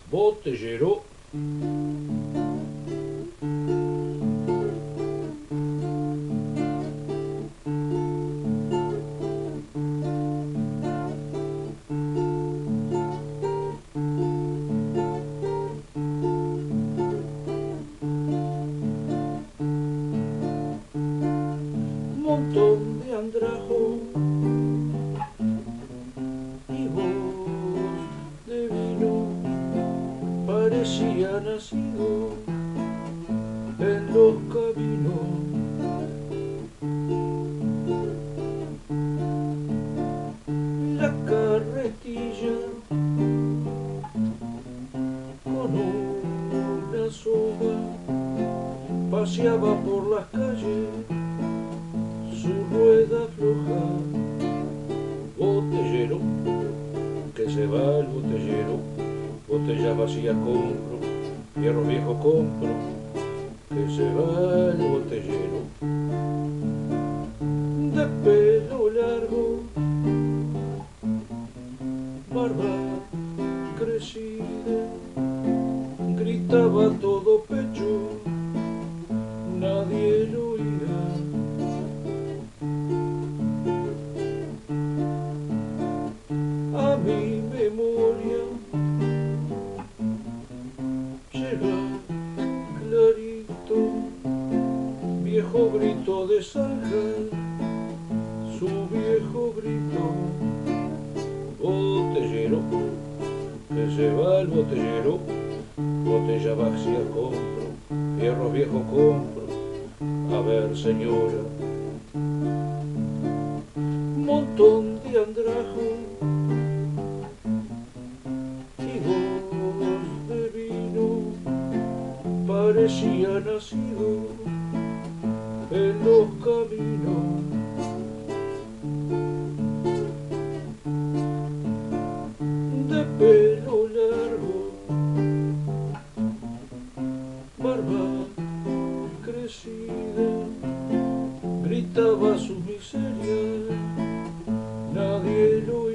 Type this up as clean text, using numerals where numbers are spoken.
Botellero. Montón de andrajo y voz de vino, parecía nacido en los caminos. La carretilla con una soga paseaba por las calles, su rueda floja. Botellero, que se va el botellero, botella vacía compro, hierro viejo compro, que se va el botellero. De pelo largo, barba crecida, gritaba a todo pecho, nadie lo oía. A mi memoria llega clarito, viejo grito de zanja, su viejo grito. Botellero, que se va el botellero, botella vacía compro, hierro viejo compro, a ver señora. Montón de andrajo y voz de vino, parecía nacido en los caminos. De pelo largo, barba crecida, gritaba sus miserias, nadie lo